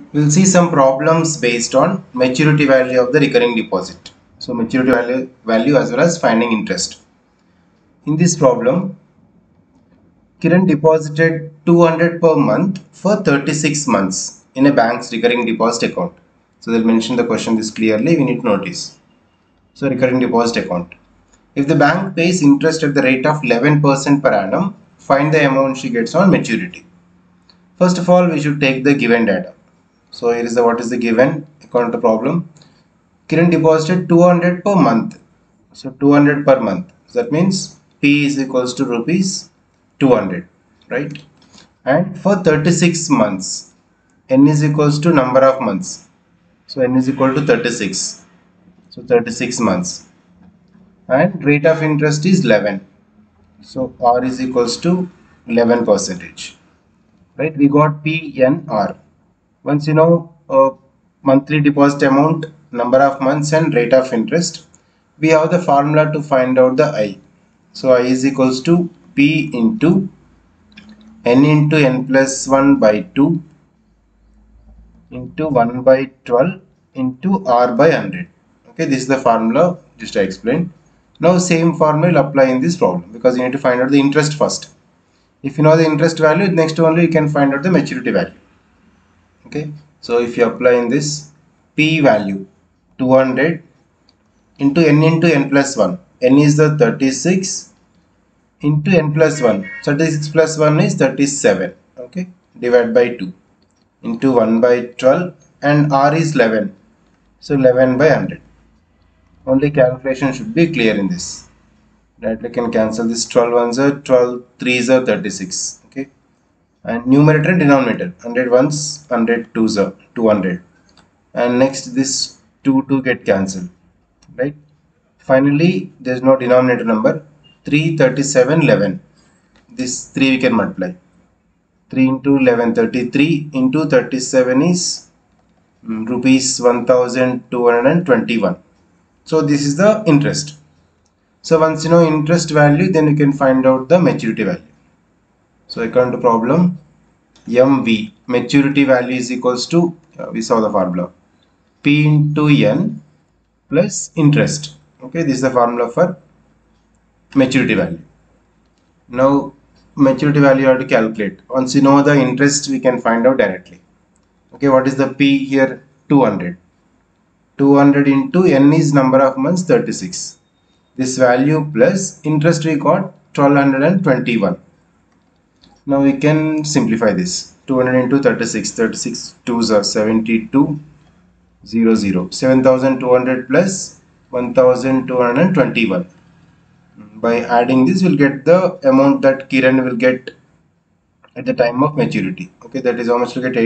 We'll see some problems based on maturity value of the recurring deposit. So maturity value as well as finding interest. In this problem, Kiran deposited 200 per month for 36 months in a bank's recurring deposit account. So they'll mention the question this clearly, we need to notice. So recurring deposit account. If the bank pays interest at the rate of 11% per annum, find the amount she gets on maturity. First of all, we should take the given data. So here is the what is the given according to problem. Kiran deposited 200 per month. So 200 per month. So that means P is equals to rupees 200, right? And for 36 months, N is equals to number of months. So N is equal to 36. So 36 months. And rate of interest is 11. So R is equals to 11 percentage. Right? We got PNR. Once you know monthly deposit amount, number of months and rate of interest, we have the formula to find out the I. So I is equals to P into N into N plus 1 by 2 into 1 by 12 into R by 100. Okay, this is the formula just I explained. Now same formula will apply in this problem because you need to find out the interest first. If you know the interest value, next only you can find out the maturity value. Okay, so if you apply in this P value 200 into N plus 1, N is the 36 into N plus 1, 36 plus 1 is 37, okay, divide by 2 into 1 by 12 and R is 11, so 11 by 100. Only calculation should be clear in this. Directly can cancel this 12 ones are 12, 3s are 36, okay. And numerator and denominator 100 ones 100 twos are 200 and next this 2 get cancelled, right? Finally there's no denominator number. 3 37 11, this 3 we can multiply. 3 into 11 33 into 37 is rupees 1221. So this is the interest. So once you know interest value, then you can find out the maturity value. So according to problem, MV maturity value is equals to we saw the formula P into N plus interest. Okay, this is the formula for maturity value. Now maturity value you have to calculate. Once you know the interest, we can find out directly. Okay, what is the P here? 200. 200 into N is number of months 36. This value plus interest we got 1221. Now we can simplify this. 200 into 36. 36 2s are 72 00. 7200 plus 1221. By adding this, we'll get the amount that Kiran will get at the time of maturity. Okay, that is how much to get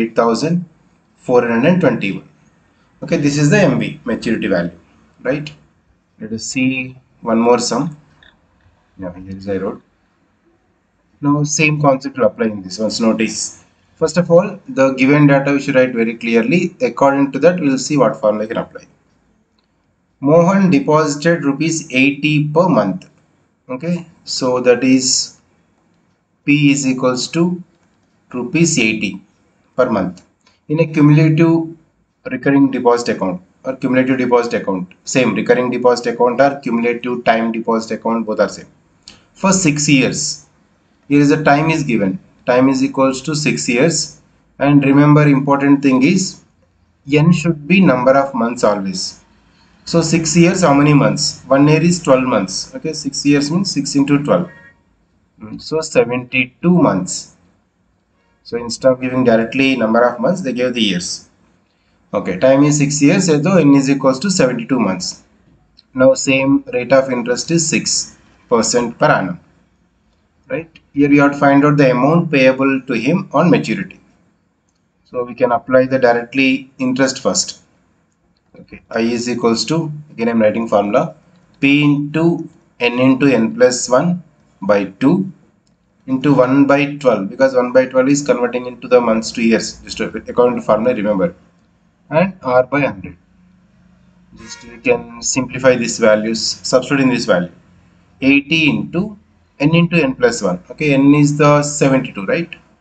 8421. Okay, this is the MV maturity value, right? Let us see one more sum. Yeah, here is I wrote. Now same concept will apply in this one's notice. First of all, the given data we should write very clearly. According to that, we will see what formula can apply. Mohan deposited rupees 80 per month. Okay, so that is P is equals to rupees 80 per month in a cumulative recurring deposit account or cumulative deposit account. Same recurring deposit account or cumulative time deposit account, both are same. For 6 years, here is the time is given. Time is equals to 6 years, and remember important thing is N should be number of months always. So 6 years, how many months? 1 year is 12 months. Okay, 6 years means 6 into 12. So 72 months. So instead of giving directly number of months, they gave the years. Okay, time is 6 years, so N is equals to 72 months. Now same rate of interest is 6% per annum. Right? Here we have to find out the amount payable to him on maturity. So we can apply the directly interest first. Okay, I is equals to, again I am writing formula, P into N plus 1 by 2 into 1 by 12, because 1 by 12 is converting into the months to years, just according to formula, remember, and R by 100. Just we can simplify these values, substitute in this value. 80 into N plus 1. Okay, N is the 72, right?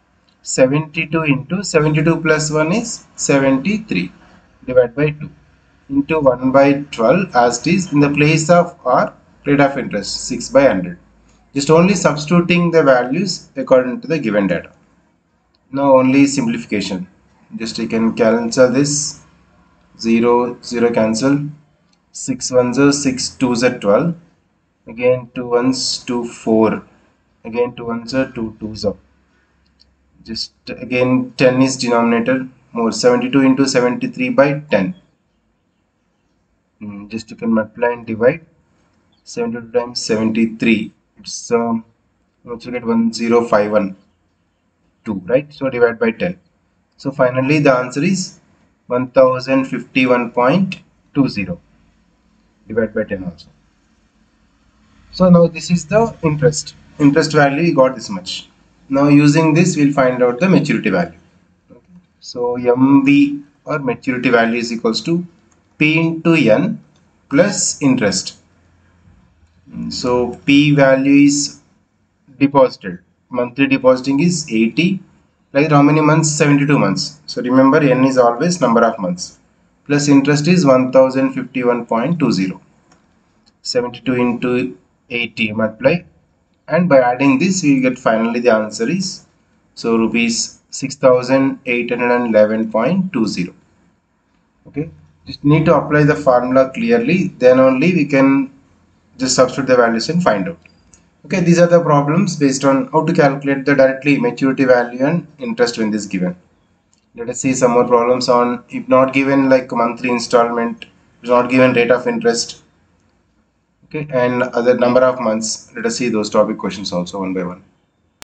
72 into 72 plus 1 is 73 divided by 2 into 1 by 12 as it is in the place of our rate of interest 6 by 100. Just only substituting the values according to the given data. Now only simplification. Just you can cancel this. 0 0 cancel. 6 1s are 6 2s are 12. Again 2 1s 2 4. Again 2 1s are 2 2s are. Just again 10 is denominator. More 72 into 73 by 10. Just you can multiply and divide. 72 times 73. It's let's get 10512, right? So divide by 10. So finally the answer is 1051.20 divided by 10 also. So now this is the interest value, we got this much. Now using this we'll find out the maturity value. Okay. So MV or maturity value is equals to P into N plus interest. So P value is deposited. Monthly depositing is 80. Like how many months? 72 months. So remember N is always number of months. Plus interest is 1051.20. 72 into 80 multiply. And by adding this we get finally the answer is so rupees 6811.20. Okay. Just need to apply the formula clearly. Then only we can just substitute the values and find out. Okay, these are the problems based on how to calculate the directly maturity value and interest when this given. Let us see some more problems on if not given like monthly installment, if not given rate of interest, okay, and other number of months. Let us see those topic questions also one by one.